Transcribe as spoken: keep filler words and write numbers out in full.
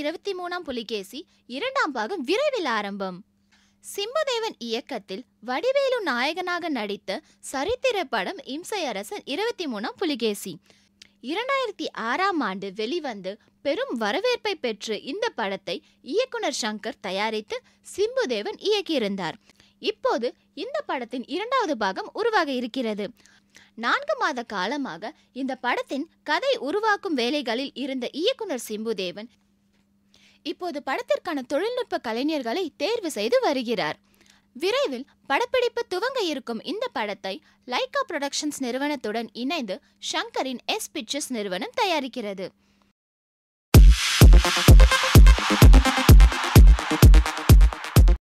இருபத்தி மூணாம் புலிகேசி இரண்டாம் பாகம் விரைவில் ஆரம்பம். சிம்புதேவன் இயக்கத்தில் வடிவேலு நாயகனாக நடித்த சரித்திர படம் இம்சை அரசன் இருபத்தி மூணாம் புலிகேசி. இரண்டாயிரத்தி ஆறாம் ஆண்டு வெளிவந்து பெரும் வரவேற்பை பெற்ற இந்த படத்தை இயக்குனர் சங்கர் தயாரித்து சிம்புதேவன் இயக்கியிருந்தார். இப்போது இந்த படத்தின் இரண்டாவது பாகம் உருவாக இருக்கிறது. நான்கு மாத காலமாக இந்த படத்தின் கதை உருவாக்கும் வேலைகளில் இருந்த இயக்குனர் சிம்புதேவன் இப்போது படத்திற்கான தொழில்நுட்ப கலைஞர்களை தேர்வு செய்து வருகிறார். விரைவில் படப்பிடிப்பு துவங்க இருக்கும் இந்த படத்தை லைகா புரொடக்ஷன்ஸ் நிறுவனத்துடன் இணைந்து ஷங்கரின் எஸ் பிக்சர்ஸ் நிறுவனம் தயாரிக்கிறது.